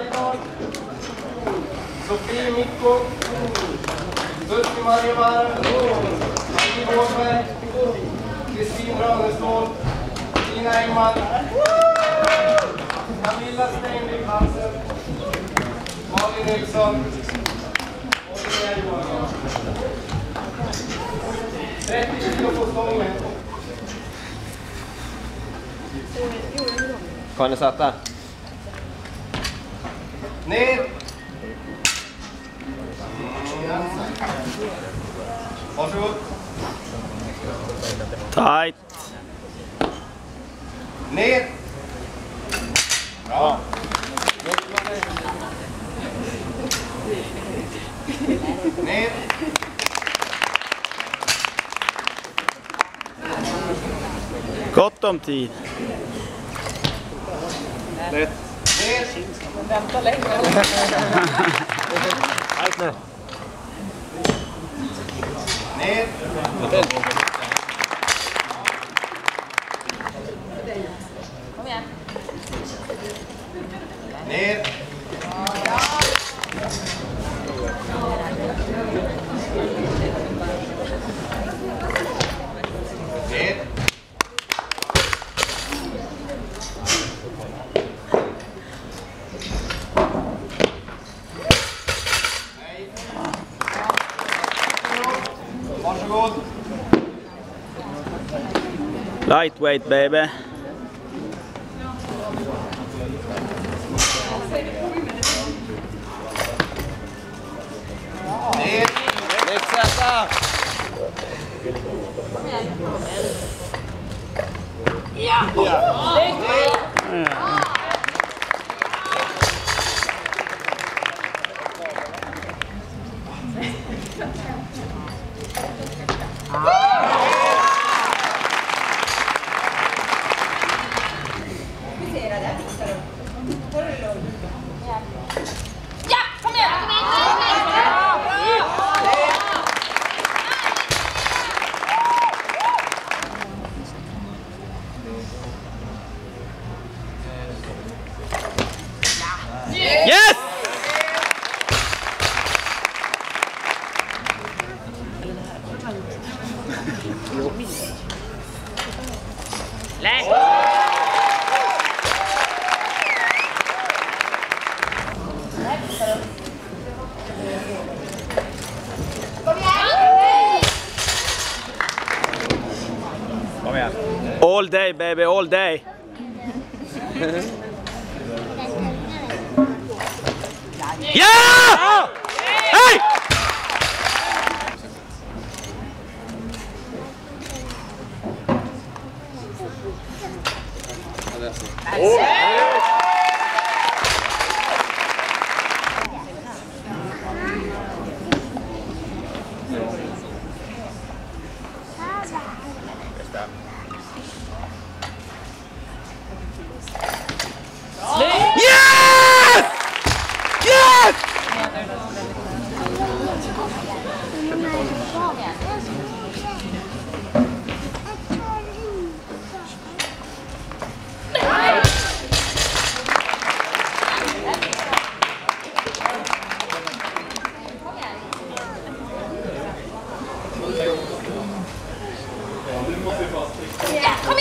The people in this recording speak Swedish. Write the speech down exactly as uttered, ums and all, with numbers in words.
Bergdahl, Sofie Mikko, Sutti Marjevara, Annie Båsberg, Kristin Rönestål, Tina Engman, Camilla Steinvik Hansen, Malin Nilsson och Linnea Johansson. trettio kilo på stången. Kan ni sätta? Ner! Varsågod. Tight. Ner! Bra. Ner! Gott om tid. Ner! Vänta länge. Allt nu. Ner! Kom igen. Ner! Ner! Varsågod. Lightweight baby. Ner. Lyxsätta! Ja! Ja, kom igen! Yes! Lägg! Kom igen. All day baby, all day. Ja! Hej! Yes! Yes! Ja, kom